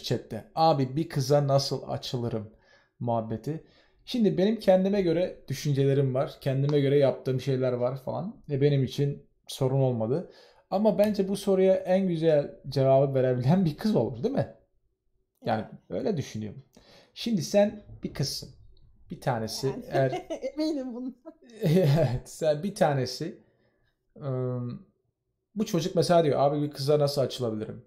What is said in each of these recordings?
chatte. Abi bir kıza nasıl açılırım muhabbeti. Şimdi benim kendime göre düşüncelerim var. Kendime göre yaptığım şeyler var falan. Benim için sorun olmadı. Ama bence bu soruya en güzel cevabı verebilen bir kız olur, değil mi? Yani Yani. öyle düşünüyorum. Şimdi sen bir kızsın. Bir tanesi Yani. eğer Eminim bundan. evet, sen bir tanesi bu çocuk mesela diyor abi bir kıza nasıl açılabilirim?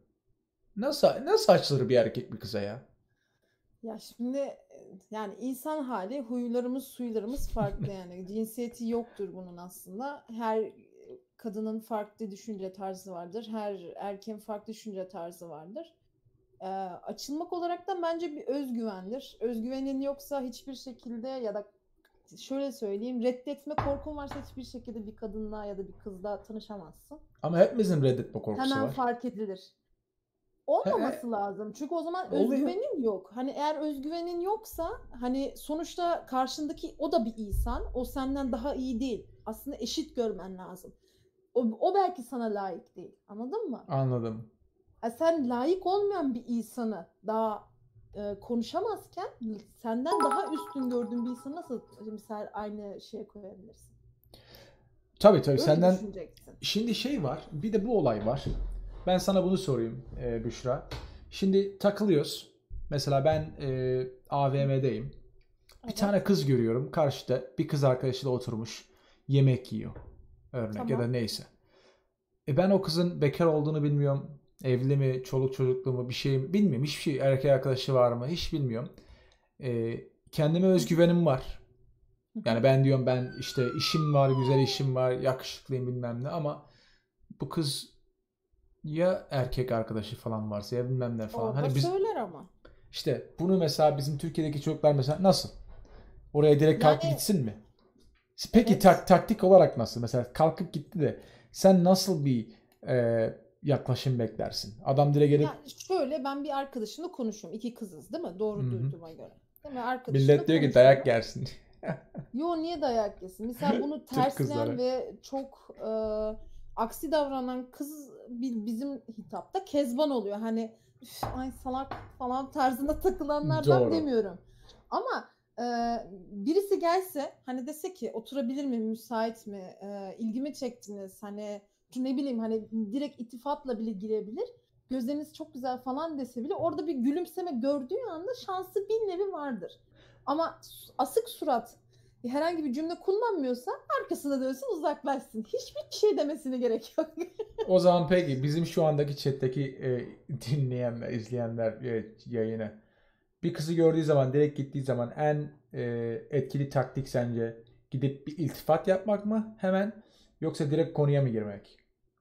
Nasıl açılır bir erkek bir kıza ya? Ya şimdi yani insan hali huylarımız suylarımız farklı yani cinsiyeti yoktur bunun aslında. Her kadının farklı düşünce tarzı vardır. Her erkeğin farklı düşünce tarzı vardır. Açılmak olarak da bence bir özgüvendir. Özgüvenin yoksa hiçbir şekilde ya da şöyle söyleyeyim reddetme korkun varsa hiçbir şekilde bir kadınla ya da bir kızla tanışamazsın. Ama hepimizin reddetme korkusu Hemen var. fark edilir. He, he, Olmaması lazım. Çünkü o zaman oluyor. özgüvenin yok. Hani eğer özgüvenin yoksa hani sonuçta karşındaki o da bir insan. O senden daha iyi değil. Aslında eşit görmen lazım. O belki sana layık değil. Anladın mı? Anladım. Sen layık olmayan bir insanı daha konuşamazken senden daha üstün gördüğün bir insanı nasıl misal aynı şeye koyabilirsin? Tabii Öyle senden düşüneceksin. şimdi şey var. Bir de bu olay var. Ben sana bunu sorayım Büşra. Şimdi takılıyoruz. Mesela ben AVM'deyim. Bir tane Evet. kız görüyorum. Karşıda bir kız arkadaşıyla oturmuş. Yemek yiyor. Örnek ya da Tamam. neyse. Ben o kızın bekar olduğunu bilmiyorum. Evli mi, çoluk çocuklu mu bir şey mi bilmiyorum. Hiçbir şey erkek arkadaşı var mı hiç bilmiyorum. E, Kendime Hı hı. özgüvenim var. Hı Yani hı. ben diyorum ben işte işim var, güzel işim var, yakışıklıyım bilmem ne ama bu kız ya erkek arkadaşı falan varsa ya bilmem ne falan. Orada Hani biz söyler ama. işte bunu mesela bizim Türkiye'deki çocuklar mesela nasıl? Oraya direkt kalkıp Yani gitsin mi? Peki evet. taktik olarak nasıl? Mesela kalkıp gitti de sen nasıl bir yaklaşım beklersin? Adam direkt gelip Yani şöyle ben bir arkadaşımla konuşuyorum. İki kızız değil mi? hı Doğru hı. duyduğuma göre. Değil mi? Arkadaşımla Millet diyor ki dayak konuşuyorum. yersin. Yo niye dayak yesin? Mesela bunu Türk tersleyen kızları. ve çok aksi davranan kız bizim hitapta kezban oluyor. Hani "Üf, ay salak falan tarzında takılanlardan Doğru. demiyorum. Ama e, birisi gelse hani dese ki oturabilir mi, müsait mi, ilgimi çektiniz hani ne bileyim hani direkt iltifatla bile girebilir. Gözleriniz çok güzel falan dese bile orada bir gülümseme gördüğü anda şansı bir nevi vardır. Ama asık surat herhangi bir cümle kullanmıyorsa arkasına dönsün uzaklaşsın. Hiçbir şey demesine gerek yok. O zaman peki bizim şu andaki chat'teki dinleyenler, izleyenler yayını bir kızı gördüğü zaman, direkt gittiği zaman en etkili taktik sence gidip bir iltifat yapmak mı hemen yoksa direkt konuya mı girmek?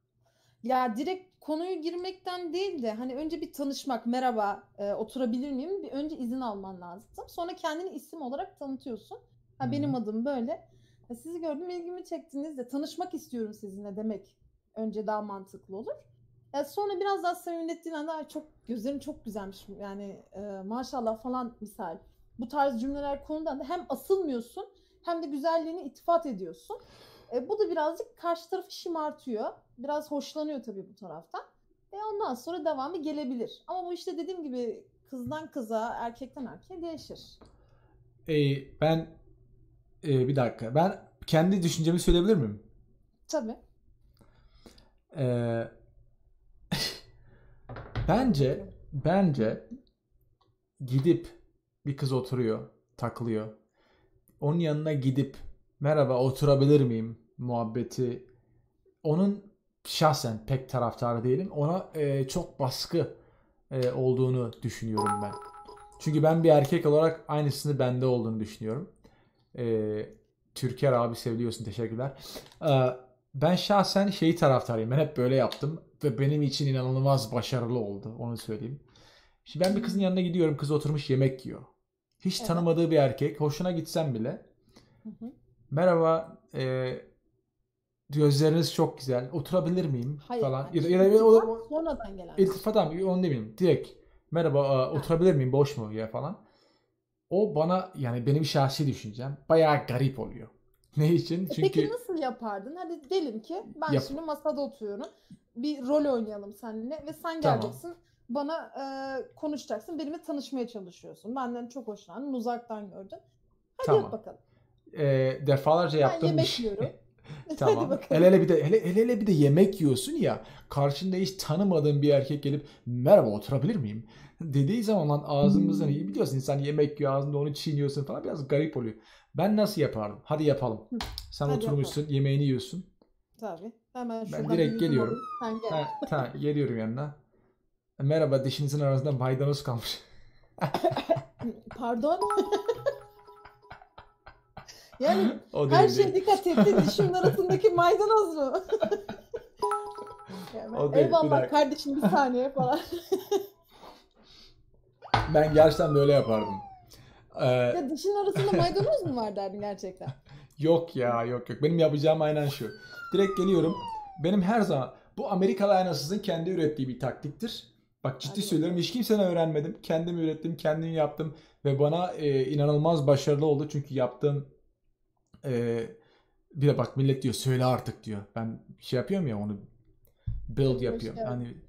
Ya direkt konuyu girmekten değil de hani önce bir tanışmak, merhaba, oturabilir miyim? Bir önce izin alman lazım. Sonra kendini isim olarak tanıtıyorsun. Ha Hı. benim adım böyle. Sizi gördüm, ilgimi çektiniz de tanışmak istiyorum sizinle demek önce daha mantıklı olur. Sonra biraz daha samimiyettiğin anda "Ay, çok gözlerin çok güzelmiş yani maşallah falan misal. Bu tarz cümleler konudan da hem asılmıyorsun hem de güzelliğini iltifat ediyorsun. Bu da birazcık karşı tarafı şımartıyor. Biraz hoşlanıyor tabii bu taraftan. Ondan sonra devamı gelebilir. Ama bu işte dediğim gibi kızdan kıza, erkekten erkeğe değişir. Ben bir dakika. Ben kendi düşüncemi söyleyebilir miyim? Tabii. E, Hadi bence bakayım. bence gidip bir kız oturuyor, takılıyor. Onun yanına gidip merhaba oturabilir miyim muhabbeti onun şahsen pek taraftarı değilim. Ona çok baskı olduğunu düşünüyorum ben. Çünkü ben bir erkek olarak aynısını bende olduğunu düşünüyorum. E, Türker abi seviliyorsun teşekkürler. E, Ben şahsen şeyi taraftarıyım. Ben hep böyle yaptım ve benim için inanılmaz başarılı oldu. Onu söyleyeyim. Şimdi ben bir kızın Hmm, yanına gidiyorum. Kız oturmuş yemek yiyor. Hiç evet. tanımadığı bir erkek. Hoşuna gitsem bile. Hı hı. Merhaba, gözleriniz çok güzel. Oturabilir miyim Hayır falan. yani Ya da iltifat sonradan gelen bir şey. iltifat abi onu demeyeyim. Direkt merhaba Ha. oturabilir miyim boş mu ya falan. O bana yani benim şahsi düşüncem bayağı garip oluyor. Ne için? Peki Çünkü nasıl yapardın? Hadi diyelim ki ben yap şimdi masada oturuyorum. Bir rol oynayalım seninle ve sen tamam. geleceksin. bana konuşacaksın. Benimle tanışmaya çalışıyorsun. Benden çok hoşlandın. Uzaktan gördün. Hadi yap Tamam. bakalım. Defalarca Ben yaptığım bir yemek şey. yiyorum. Hadi Tamam. bakalım. Hele bir de yemek yiyorsun ya. Karşında hiç tanımadığın bir erkek gelip merhaba oturabilir miyim? Dediği zaman lan ağzımızdan iyi biliyorsun insan yemek yiyor ağzında onu çiğniyorsun falan biraz garip oluyor. Ben nasıl yapardım? Hadi yapalım. Sen Hadi yapalım. oturmuşsun yemeğini yiyorsun. Tabii. Hemen Ben şuradan direkt bir yudum geliyorum. alayım. Sen gel. Tamam geliyorum yanına. Merhaba dişinizin arasında maydanoz kalmış. Pardon. Yani O her değil şeye değil. dikkat ettin. Dişimin arasındaki maydanoz mu? Yani O değil, bir eyvallah dakika. kardeşim bir saniye falan. Ben gerçekten böyle yapardım. Ee, Ya dişin arasında maydanoz mu var derdin gerçekten? Yok ya yok. Benim yapacağım aynen şu. Direkt geliyorum. Benim her zaman bu Amerikalı aynasızın kendi ürettiği bir taktiktir. Bak ciddi Hadi söylüyorum bakalım. hiç kimseden öğrenmedim. Kendim ürettim, kendim yaptım ve bana inanılmaz başarılı oldu. Çünkü yaptığım e, bir de bak millet diyor söyle artık diyor. Ben şey yapıyorum ya onu build Hoş yapıyorum. geldin. Hani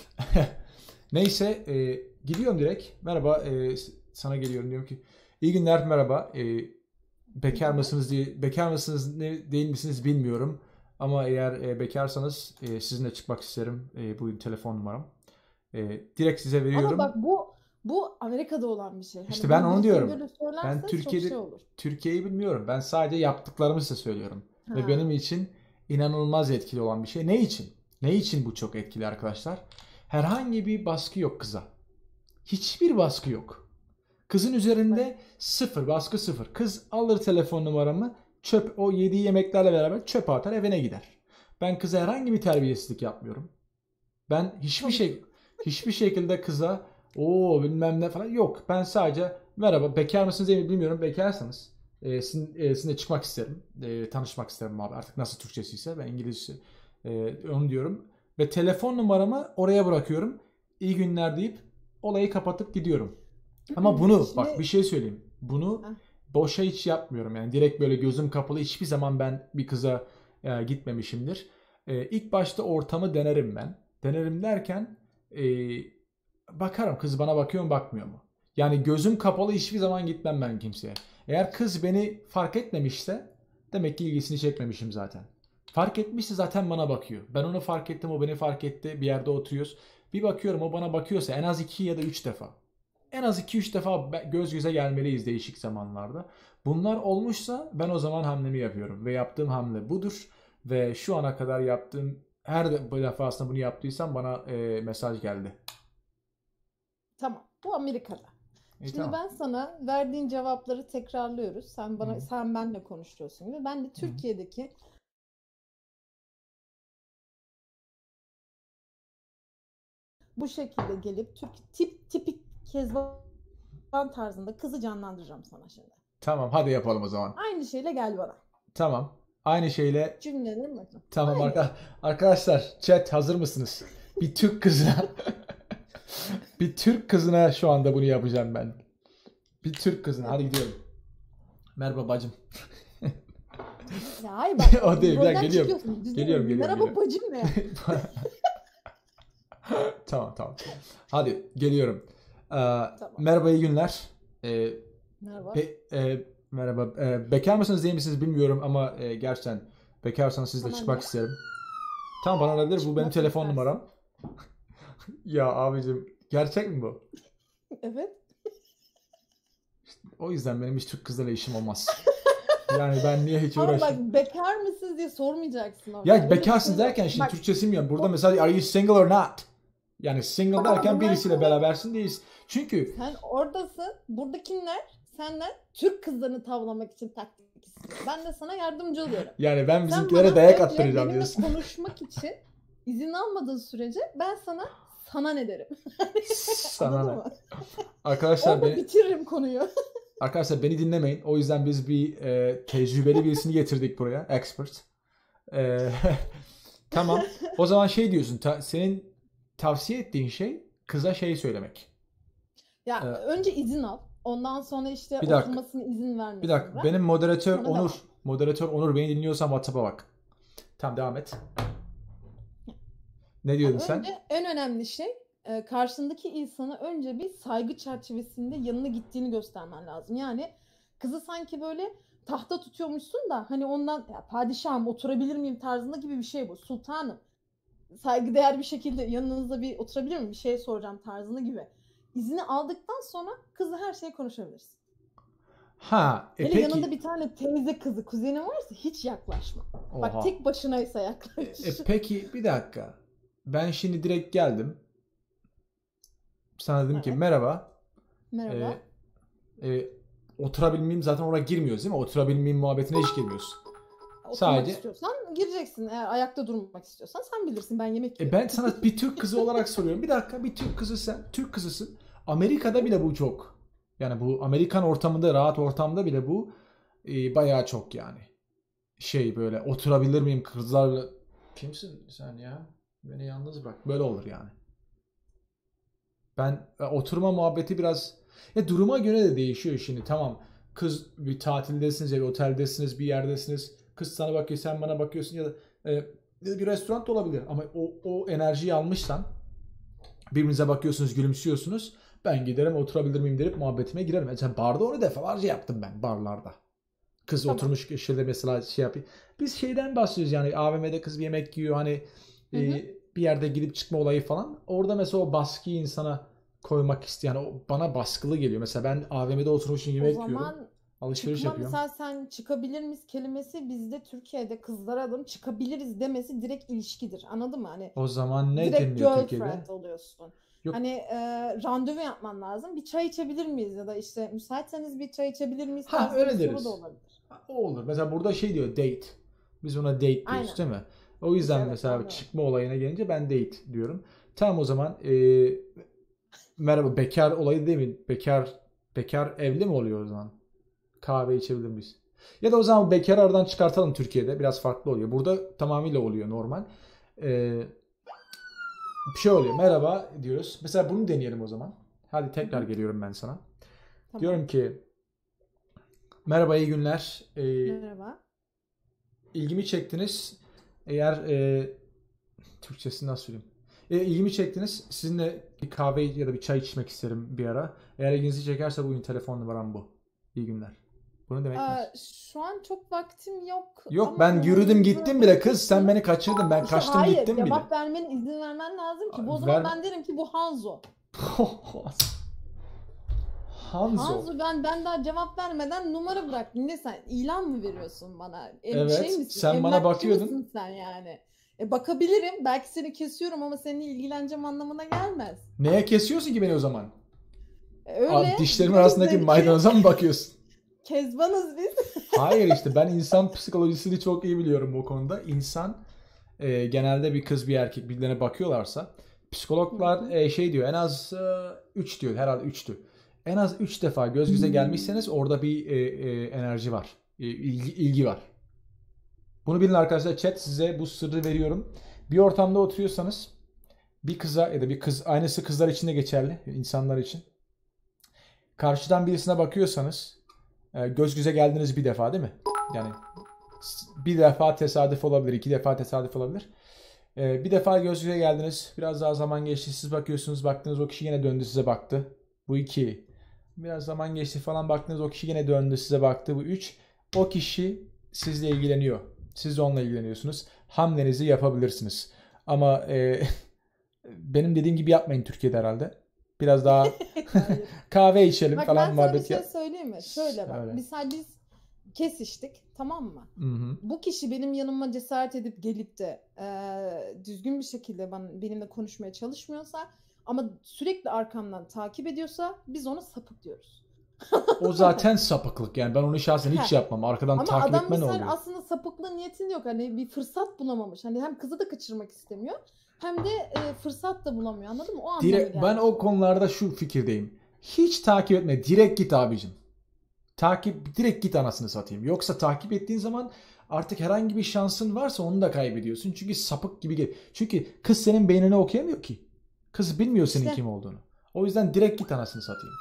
neyse gidiyorum direkt. Merhaba sana geliyorum diyorum ki iyi günler merhaba. Bekar Güzel. mısınız diye bekar mısınız değil misiniz bilmiyorum. Ama eğer bekarsanız sizinle çıkmak isterim. Bu telefon numaram. Direkt size Ama veriyorum. bak bu Amerika'da olan bir şey. Hani İşte ben bunu onu birisine diyorum. böyle Ben söylerse çok şey olur. Türkiye'yi bilmiyorum. Ben sadece yaptıklarımı size söylüyorum. Ve benim Ha. için inanılmaz etkili olan bir şey. Ne için? Ne için bu çok etkili arkadaşlar? Herhangi bir baskı yok kıza. Hiçbir baskı yok. Kızın Bak. üzerinde sıfır, baskı sıfır. Kız alır telefon numaramı, çöp o yediği yemeklerle beraber çöpe atar evine gider. Ben kıza herhangi bir terbiyesizlik yapmıyorum. Ben Tabii. hiçbir şekilde kıza o bilmem ne falan yok. Ben sadece merhaba bekar mısınız diye bilmiyorum. Bekarsanız sizinle çıkmak isterim. Tanışmak isterim abi. Artık nasıl Türkçesi ise ben İngilizce onu diyorum. Ve telefon numaramı oraya bırakıyorum. İyi günler deyip olayı kapatıp gidiyorum. Ama bunu bak bir Şimdi şey söyleyeyim. Bunu ha, boşa hiç yapmıyorum. Yani direkt böyle gözüm kapalı hiçbir zaman ben bir kıza gitmemişimdir. İlk başta ortamı denerim ben. Denerim derken e, bakarım kız bana bakıyor mu bakmıyor mu? Yani gözüm kapalı hiçbir zaman gitmem ben kimseye. Eğer kız beni fark etmemişse demek ki ilgisini çekmemişim zaten. Fark etmişse zaten bana bakıyor. Ben onu fark ettim, o beni fark etti. Bir yerde oturuyoruz. Bir bakıyorum o bana bakıyorsa en az 2 ya da 3 defa. En az 2-3 defa göz göze gelmeliyiz değişik zamanlarda. Bunlar olmuşsa ben o zaman hamlemi yapıyorum. Ve yaptığım hamle budur. Ve şu ana kadar yaptığım her defasında bunu yaptıysam bana mesaj geldi. tamam. Bu Amerika'da. Şimdi Tamam. ben sana verdiğin cevapları tekrarlıyoruz. Hı hı. Sen benle konuşuyorsun gibi. Ben de Hı hı. Türkiye'deki bu şekilde gelip tipik Kezban tarzında kızı canlandıracağım sana şimdi. Tamam hadi yapalım o zaman. Aynı şeyle gel bana. Tamam. Aynı şeyle Cümlelerin bakın. tamam Aynı. arkadaşlar chat hazır mısınız? Bir Türk kızına bir Türk kızına şu anda bunu yapacağım ben. Bir Türk kızına hadi gidiyorum. Merhaba bacım. Ya hayır bak O değil. Bir dakika rolden geliyorum. çıkıyorsun. Geliyorum. Merhaba bacım ne ya? Tamam. Hadi geliyorum. Tamam. Merhaba iyi günler. Ee, Merhaba. merhaba. Bekar mısınız değil misiniz bilmiyorum ama gerçekten bekarsanız sizle Sana çıkmak ne? isterim. Tamam bana olabilir. Bu benim Çıkmak telefon istersin. numaram. Ya abicim gerçek mi bu? Evet. O yüzden benim hiç Türk kızlarla işim olmaz. Yani ben niye hiç Ama bak uğraşayım? bekar mısınız diye sormayacaksın orada. Ya Öyle bir bekarsın şey yok. derken şimdi Bak Türkçesi mi? Burada o, mesela are you single or not? Yani single bak ama derken bunlar birisiyle şimdi berabersin değilsin. Çünkü sen oradasın. Buradakiler senden Türk kızlarını tavlamak için taktik istiyor. Ben de sana yardımcı oluyorum. yani ben Sen bizimkilere bana dayak önce attıracağım benimle diyorsun. konuşmak için izin almadığın sürece ben sana ne derim? Sana Anladın ne? mı? Arkadaşlar Orada bitiririm konuyu. beni dinlemeyin. O yüzden biz bir tecrübeli birisini getirdik buraya. Expert. E, tamam. O zaman şey diyorsun. Senin tavsiye ettiğin şey kıza şey söylemek. Ya E, önce izin al. Ondan sonra işte bir dakika. oturmasına izin Bir vermesini dakika. bırak. Benim moderatör Sonra Onur. devam. Moderatör Onur beni dinliyorsan WhatsApp'a bak. Tamam devam et. Ne Yani diyordun sen? önce en önemli şey karşındaki insana önce bir saygı çerçevesinde yanına gittiğini göstermen lazım. Yani kızı sanki böyle tahta tutuyormuşsun da hani ondan ya padişahım oturabilir miyim tarzında gibi bir şey bu. Sultanım saygıdeğer bir şekilde yanınızda bir oturabilir miyim bir şey soracağım tarzında gibi. İzni aldıktan sonra kızla her şeyi konuşabilirsin. Ha, Hele peki. yanında bir tane teyze kızı, kuzeni varsa hiç yaklaşma. Bak Oha. tek başınaysa yaklaş. Peki bir dakika. Ben şimdi direkt geldim. Sana dedim ki Evet. merhaba. Merhaba. Oturabilmem miyim? Zaten oraya girmiyoruz değil mi? Oturabilmem miyim muhabbetine hiç girmiyorsun. Oturmak Sadece istiyorsan gireceksin. Eğer ayakta durmak istiyorsan sen bilirsin. Ben yemek yiyorum. ben sana bir Türk kızı olarak soruyorum. Bir dakika, bir Türk kızı sen. Türk kızısın. Amerika'da bile bu çok. Yani bu Amerikan ortamında, rahat ortamda bile bu bayağı çok yani. Şey böyle oturabilir miyim kızlarla? Kimsin sen ya? Beni yalnız bırak. Böyle olur yani. Ben oturma muhabbeti biraz duruma göre de değişiyor şimdi. Tamam. Kız bir tatildesiniz ya bir oteldesiniz bir yerdesiniz. Kız sana bakıyor sen bana bakıyorsun ya da bir restoran da olabilir. Ama o enerjiyi almışsan birbirinize bakıyorsunuz gülümsüyorsunuz. Ben giderim oturabilir miyim deyip muhabbetime girerim. Mesela barda onu defalarca yaptım ben barlarda. Kız Tamam. oturmuş köşede mesela şey yapıyor. Biz şeyden bahsediyoruz yani AVM'de kız bir yemek yiyor hani bir yerde gidip çıkma olayı falan. Orada mesela o baskıyı insana koymak isteyen o bana baskılı geliyor. Mesela ben AVM'de oturmuşum O yemek yiyorum. zaman Alışveriş çıkma yapıyorum. mesela sen çıkabilir miyiz kelimesi bizde Türkiye'de kızlara adam çıkabiliriz demesi direkt ilişkidir. Anladın mı? Hani O zaman ne direkt deniliyor Türkiye'de? girlfriend oluyorsun. Yok. Hani randevu yapman lazım. Bir çay içebilir miyiz ya da işte müsaitseniz bir çay içebilir miyiz Ha tarzında öyle bir soru deriz. da olabilir. O olur. Mesela burada şey diyor date. Biz ona date diyoruz Aynen. değil mi? O yüzden Evet, mesela anladım. çıkma olayına gelince ben date diyorum. Tamam o zaman merhaba bekar olayı değil mi? Bekar evli mi oluyor o zaman? Kahve içebilir miyiz? Ya da o zaman bekar aradan çıkartalım Türkiye'de. Biraz farklı oluyor. Burada tamamıyla oluyor normal. Bir şey oluyor. Merhaba diyoruz. Mesela bunu deneyelim o zaman. Hadi tekrar geliyorum ben sana. Tamam. Diyorum ki merhaba iyi günler. Merhaba. İlgimi çektiniz. Eğer Türkçesini nasıl söyleyeyim? İlgimi çektiniz. Sizinle bir kahve ya da bir çay içmek isterim bir ara. Eğer ilginizi çekerse bugün telefon numaram bu. İyi günler. Bunu demek mi? Şu an çok vaktim yok. Yok ama ben yürüdüm numaranızı gittim bile kız. Sen bırakırsınız. beni kaçırdın. Ben İşte kaçtım hayır, gittim bile. cevap vermen, izin vermen lazım ki. Bu o Ver- zaman ben derim ki bu Hanzo. Hanzo. Hanzo ben daha cevap vermeden numara bırak. Ne sen ilan mı veriyorsun bana? Evet, Şey misin? sen bana Emlakçı bakıyordun. mısın sen yani? Bakabilirim. Belki seni kesiyorum ama seninle ilgileneceğim anlamına gelmez. Neye kesiyorsun ki beni o zaman? Öyle. Dişlerimin Biliyoruz arasındaki belki. maydanoza mı bakıyorsun? Kezbanız biz. Hayır işte ben insan psikolojisini çok iyi biliyorum bu konuda. İnsan genelde bir kız bir erkek birbirlerine bakıyorlarsa psikologlar şey diyor en az 3 diyor herhalde 3'tü. En az 3 defa göz göze gelmişseniz orada bir enerji var. İlgi var. Bunu bilin arkadaşlar chat size bu sırrı veriyorum. Bir ortamda oturuyorsanız bir kıza ya da bir kız aynısı kızlar için de geçerli insanlar için. Karşıdan birisine bakıyorsanız göz göze geldiniz bir defa değil mi? Yani bir defa tesadüf olabilir, iki defa tesadüf olabilir. Bir defa göz göze geldiniz. Biraz daha zaman geçti. Siz bakıyorsunuz. Baktınız o kişi yine döndü size baktı. Bu 2. Biraz zaman geçti falan baktınız o kişi yine döndü size baktı. Bu 3. O kişi sizle ilgileniyor. Siz de onunla ilgileniyorsunuz. Hamlenizi yapabilirsiniz. Ama benim dediğim gibi yapmayın Türkiye'de herhalde. Biraz daha kahve içelim Bak falan ben sana bir muhabbet şey yap. söyleyeyim mi? Şöyle bak. Öyle. Misal biz kesiştik, tamam mı? Hı-hı. Bu kişi benim yanıma cesaret edip gelip de düzgün bir şekilde benimle konuşmaya çalışmıyorsa ama sürekli arkamdan takip ediyorsa biz ona sapık diyoruz. O zaten sapıklık yani ben onu şahsen hiç yapmam. Arkadan Ama takip adam etme ne misal oluyor? aslında sapıklığı niyetinde yok. Hani bir fırsat bulamamış. Hani hem kızı da kaçırmak istemiyor hem de fırsat da bulamıyor. Anladın mı? O anlamı geldi. Ben o konularda şu fikirdeyim. Hiç takip etme. Direkt git abicim. Direkt git anasını satayım. Yoksa takip ettiğin zaman artık herhangi bir şansın varsa onu da kaybediyorsun. Çünkü sapık gibi geliyor. Çünkü kız senin beynini okuyamıyor ki. Kız bilmiyor senin kim olduğunu. O yüzden direkt git anasını satayım.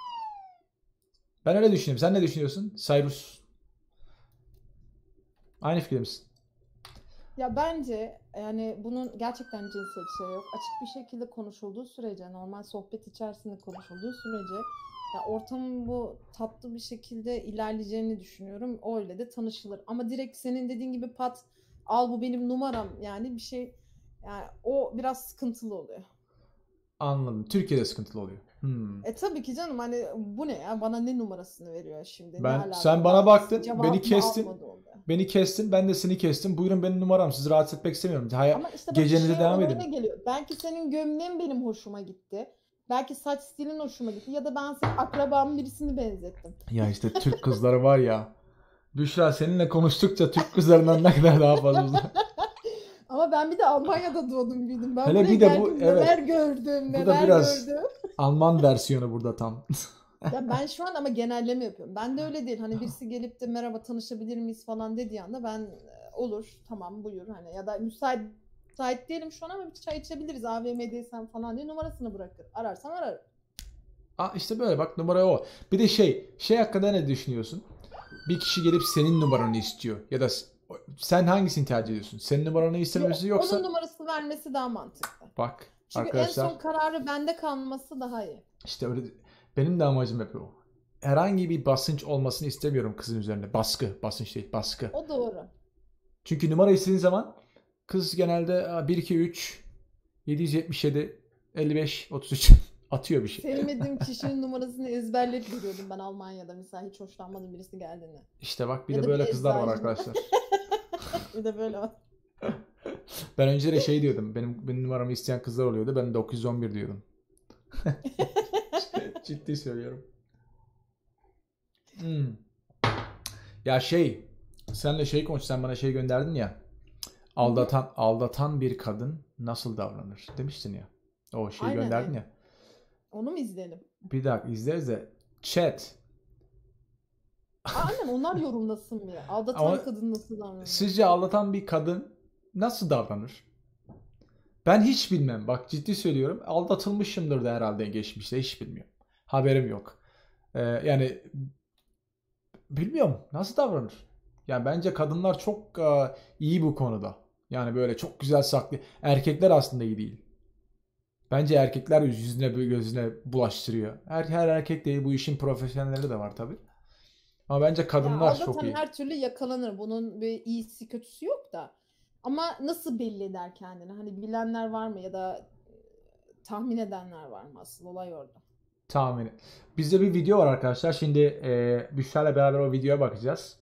Ben öyle düşünüyorum. Sen ne düşünüyorsun? Cyrus. Aynı fikir misin? Ya bence yani bunun gerçekten cinsel şey yok. Açık bir şekilde konuşulduğu sürece, normal sohbet içerisinde konuşulduğu sürece ya ortamın bu tatlı bir şekilde ilerleyeceğini düşünüyorum. Öyle de tanışılır. Ama direkt senin dediğin gibi pat al bu benim numaram yani bir şey yani o biraz sıkıntılı oluyor. Anladım. Türkiye'de sıkıntılı oluyor. Tabii ki canım hani bu ne ya bana ne numarasını veriyor şimdi ne Sen alaka bana daha baktın, beni cevabımı kestin. almadı oldu. Beni kestin, ben de seni kestim. Buyurun benim numaram. Sizi rahatsız etmek istemiyorum. Ama işte bak Gecenize şey devam olayına edin. geliyor. Belki senin gömleğin benim hoşuma gitti. Belki saç stilin hoşuma gitti. Ya da ben senin akrabanın birisini benzettim. Ya işte Türk kızları var ya. Büşra seninle konuştukça Türk kızlarından ne kadar daha fazla. Ama ben bir de Almanya'da doğdum büyüdüm. Ben Hele buraya bir de bu, geldim neler evet. gördüm Bu da neler biraz gördüm. Alman versiyonu burada tam. Ya ben şu an ama genelleme yapıyorum. Ben de öyle değil. Hani birisi gelip de merhaba tanışabilir miyiz falan dediği anda ben olur tamam buyur hani ya da müsait değilim şu an ama bir çay içebiliriz AVM'deysem falan diye numarasını bırakır. Ararsam ararım. İşte böyle bak numara o. Bir de şey hakkında ne düşünüyorsun? Bir kişi gelip senin numaranı istiyor. Ya da sen hangisini tercih ediyorsun? Senin numaranı istemesi Yok, onun yoksa numarası vermesi daha mantıklı. bak Çünkü en arkadaşlar son kararı bende kalması daha iyi. işte öyle benim de amacım hep o. Herhangi bir basınç olmasını istemiyorum kızın üzerinde. Basınç değil, baskı. O doğru. Çünkü numara istediğin zaman kız genelde 1 2 3 777 55 33 atıyor bir şey. Sevmediğim kişinin numarasını ezberleyip veriyordum ben Almanya'da mesela hiç hoşlanmadığım birisi geldiğinde. İşte bak bir Ya de da bir böyle kızlar var eczacının. arkadaşlar. Bir de böyle var. Ben önce de şey diyordum. Benim numaramı isteyen kızlar oluyordu. Ben 911 diyordum. Ciddi söylüyorum. Hmm. Ya senle konuş. Sen bana gönderdin ya. Hı hı. Aldatan bir kadın nasıl davranır demiştin ya. O Aynen gönderdin aynen. ya. Onu mu izleyelim? Bir dakika izleriz de chat. Aynen onlar yorumlasın bir. Aldatan Ama kadın nasıl davranıyor? sizce aldatan bir kadın nasıl davranır? Ben hiç bilmem. Bak ciddi söylüyorum. Aldatılmışımdır da herhalde geçmişte. Hiç bilmiyorum. Haberim yok. Yani bilmiyorum. Nasıl davranır? Yani bence kadınlar çok iyi bu konuda. Yani böyle çok güzel saklı. Erkekler aslında iyi değil. Bence erkekler yüzüne gözüne bulaştırıyor. Her erkek değil. Bu işin profesyonelleri de var tabii. Ama bence Ya kadınlar çok aldatan iyi. her türlü yakalanır. Bunun bir iyisi kötüsü yok da. Ama nasıl belli eder kendini? Hani bilenler var mı ya da tahmin edenler var mı? Asıl olay orada. Tahmini. Bizde bir video var arkadaşlar. Şimdi Büşra'yla beraber o videoya bakacağız.